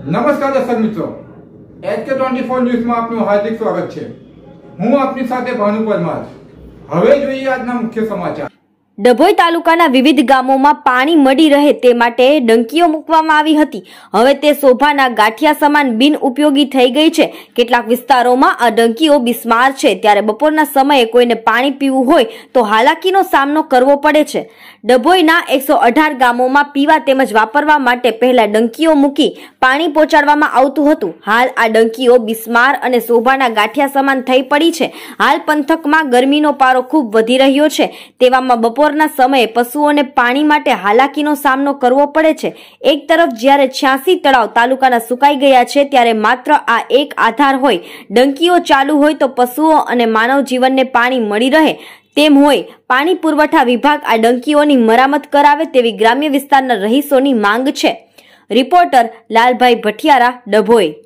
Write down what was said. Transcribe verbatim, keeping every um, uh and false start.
નમસ્કાર દર્શક મિત્રો, એચ કે ટ્વેન્ટી ફોર ન્યૂઝમાં આપનું હાર્દિક સ્વાગત છે। હું આપની સાથે ભાનુ પરમાર। હવે જોઈએ આજના મુખ્ય સમાચાર। ડભોઈ તાલુકાના વિવિધ ગામોમાં પાણી મળી રહે તે માટે ડંકીઓ મૂકવામાં આવી હતી। હવે તે શોભાના ગાંઠિયા સમાન બિન ઉપયોગી થઈ ગઈ છે। કેટલાક વિસ્તારોમાં આ ડંકીઓ બિસ્માર છે, ત્યારે બપોરના સમયે કોઈને પાણી પીવું હોય તો હાલાકીનો સામનો કરવો પડે છે। ડભોઈના એકસો અઢાર ગામોમાં પીવા તેમજ વાપરવા માટે પહેલા ડંકીઓ મૂકી પાણી પહોંચાડવામાં આવતું હતું। હાલ આ ડંકીઓ બિસ્માર અને શોભાના ગાંઠિયા સમાન થઈ પડી છે। હાલ પંથકમાં ગરમીનો પારો ખૂબ વધી રહ્યો છે, તેવામાં બપોર ના સમયે પશુઓને પાણી માટે હાલાકીનો સામનો કરવો પડે છે। એક તરફ જ્યારે છ્યાસી તળાવ તાલુકાના સુકાઈ ગયા છે, ત્યારે માત્ર આ એક આધાર હોય ડંકીઓ ચાલુ હોય તો પશુઓ અને માનવ જીવનને પાણી મળી રહે તેમ હોય। પાણી પુરવઠા વિભાગ આ ડંકીઓની મરામત કરાવે તેવી ગ્રામ્ય વિસ્તારના રહીશોની માંગ છે। રિપોર્ટર લાલભાઈ ભટિયારા, ડભોઈ।